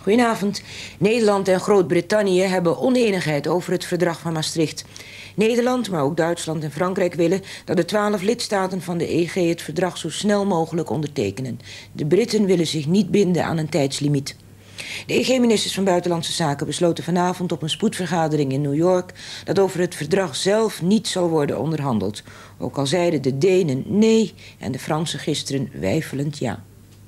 Goedenavond. Nederland en Groot-Brittannië hebben onenigheid over het verdrag van Maastricht. Nederland, maar ook Duitsland en Frankrijk willen dat de 12 lidstaten van de EG het verdrag zo snel mogelijk ondertekenen. De Britten willen zich niet binden aan een tijdslimiet. De EG-ministers van Buitenlandse Zaken besloten vanavond op een spoedvergadering in New York dat over het verdrag zelf niet zal worden onderhandeld. Ook al zeiden de Denen nee en de Fransen gisteren weifelend ja.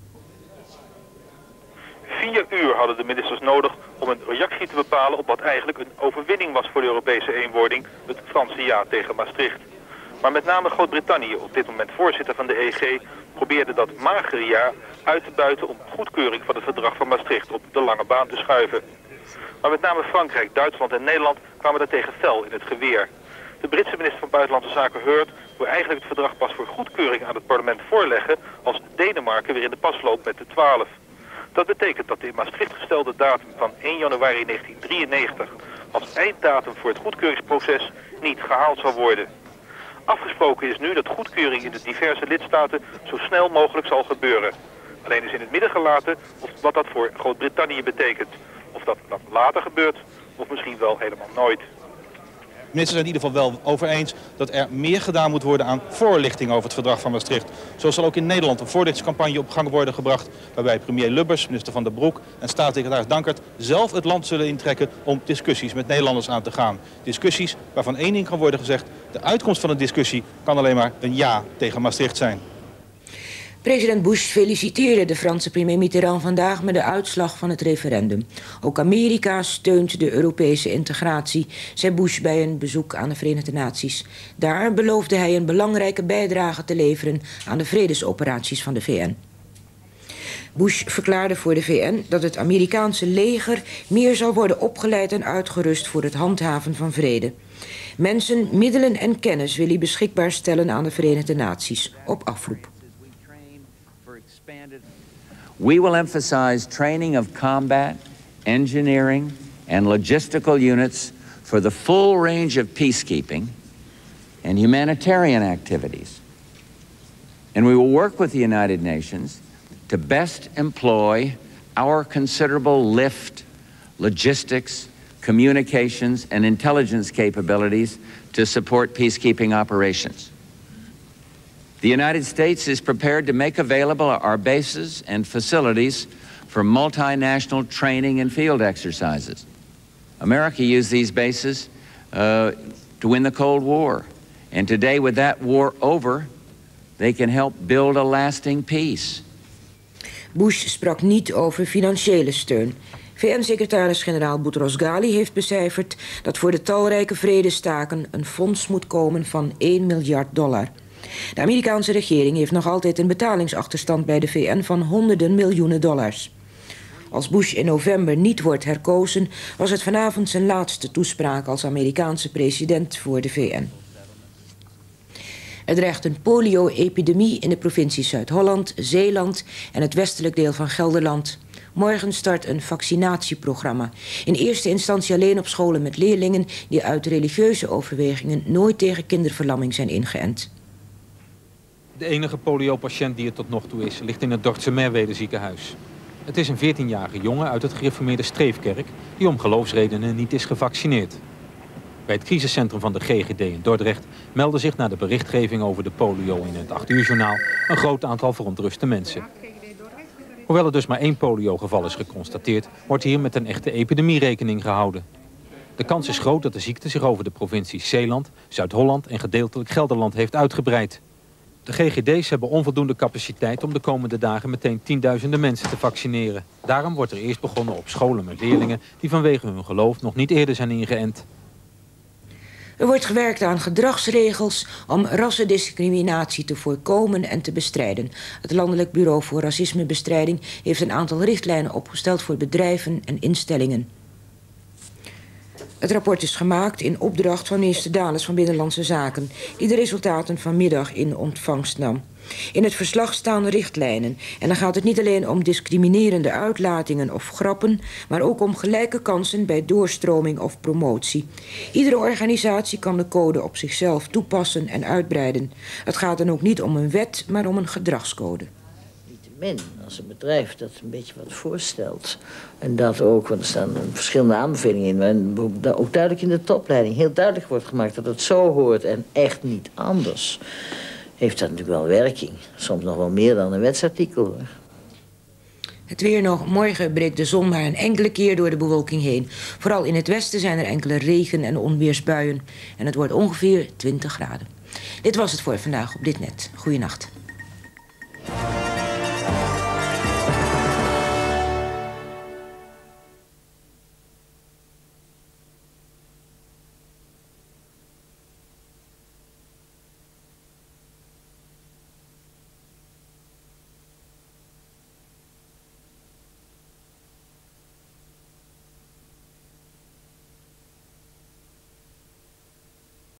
4 uur hadden de ministers nodig om een reactie te bepalen op wat eigenlijk een overwinning was voor de Europese eenwording, het Franse ja tegen Maastricht. Maar met name Groot-Brittannië, op dit moment voorzitter van de EG, probeerde dat magere ja uit te buiten om goedkeuring van het verdrag van Maastricht op de lange baan te schuiven. Maar met name Frankrijk, Duitsland en Nederland kwamen daartegen fel in het geweer. De Britse minister van Buitenlandse Zaken Hurd wil eigenlijk het verdrag pas voor goedkeuring aan het parlement voorleggen als Denemarken weer in de pas loopt met de 12. Dat betekent dat de in Maastricht gestelde datum van 1 januari 1993 als einddatum voor het goedkeuringsproces niet gehaald zal worden. Afgesproken is nu dat goedkeuring in de diverse lidstaten zo snel mogelijk zal gebeuren. Alleen is in het midden gelaten wat dat voor Groot-Brittannië betekent. Of dat later gebeurt, of misschien wel helemaal nooit. De ministers zijn in ieder geval wel over eens dat er meer gedaan moet worden aan voorlichting over het verdrag van Maastricht. Zo zal ook in Nederland een voorlichtingscampagne op gang worden gebracht, waarbij premier Lubbers, minister Van der Broek en staatssecretaris Dankert zelf het land zullen intrekken om discussies met Nederlanders aan te gaan. Discussies waarvan één ding kan worden gezegd: de uitkomst van een discussie kan alleen maar een ja tegen Maastricht zijn. President Bush feliciteerde de Franse premier Mitterrand vandaag met de uitslag van het referendum. Ook Amerika steunt de Europese integratie, zei Bush bij een bezoek aan de Verenigde Naties. Daar beloofde hij een belangrijke bijdrage te leveren aan de vredesoperaties van de VN. Bush verklaarde voor de VN dat het Amerikaanse leger meer zal worden opgeleid en uitgerust voor het handhaven van vrede. Mensen, middelen en kennis wil hij beschikbaar stellen aan de Verenigde Naties op afroep. We will emphasize training of combat, engineering, and logistical units for the full range of peacekeeping and humanitarian activities. And we will work with the United Nations to best employ our considerable lift, logistics, communications, and intelligence capabilities to support peacekeeping operations. The United States is prepared to make available our bases and facilities for multinational training and field exercises. America used these bases to win the Cold War. And today, with that war over, they can help build a lasting peace. Bush sprak niet over financiële steun. VN-secretaris-generaal Boutros Ghali heeft becijferd dat voor de talrijke vredestaken een fonds moet komen van $1 miljard. De Amerikaanse regering heeft nog altijd een betalingsachterstand bij de VN van honderden miljoenen dollars. Als Bush in november niet wordt herkozen, was het vanavond zijn laatste toespraak als Amerikaanse president voor de VN. Er dreigt een polio-epidemie in de provincies Zuid-Holland, Zeeland en het westelijk deel van Gelderland. Morgen start een vaccinatieprogramma. In eerste instantie alleen op scholen met leerlingen die uit religieuze overwegingen nooit tegen kinderverlamming zijn ingeënt. De enige poliopatiënt die er tot nog toe is, ligt in het Dordtse Merwede ziekenhuis. Het is een 14-jarige jongen uit het gereformeerde Streefkerk die om geloofsredenen niet is gevaccineerd. Bij het crisiscentrum van de GGD in Dordrecht meldde zich na de berichtgeving over de polio in het 8 uur journaal een groot aantal verontruste mensen. Hoewel er dus maar 1 poliogeval is geconstateerd, wordt hier met een echte epidemie rekening gehouden. De kans is groot dat de ziekte zich over de provincies Zeeland, Zuid-Holland en gedeeltelijk Gelderland heeft uitgebreid. De GGD's hebben onvoldoende capaciteit om de komende dagen meteen tienduizenden mensen te vaccineren. Daarom wordt er eerst begonnen op scholen met leerlingen die vanwege hun geloof nog niet eerder zijn ingeënt. Er wordt gewerkt aan gedragsregels om rassendiscriminatie te voorkomen en te bestrijden. Het Landelijk Bureau voor Racismebestrijding heeft een aantal richtlijnen opgesteld voor bedrijven en instellingen. Het rapport is gemaakt in opdracht van minister Dales van Binnenlandse Zaken, die de resultaten vanmiddag in ontvangst nam. In het verslag staan richtlijnen en dan gaat het niet alleen om discriminerende uitlatingen of grappen, maar ook om gelijke kansen bij doorstroming of promotie. Iedere organisatie kan de code op zichzelf toepassen en uitbreiden. Het gaat dan ook niet om een wet, maar om een gedragscode. Min, als een bedrijf dat een beetje wat voorstelt. En dat ook, want er staan verschillende aanbevelingen in... en ook duidelijk in de topleiding heel duidelijk wordt gemaakt... dat het zo hoort en echt niet anders... heeft dat natuurlijk wel werking. Soms nog wel meer dan een wetsartikel, hoor. Het weer nog. Morgen breekt de zon maar een enkele keer door de bewolking heen. Vooral in het westen zijn er enkele regen- en onweersbuien. En het wordt ongeveer 20 graden. Dit was het voor vandaag op Dit Net. Goeienacht.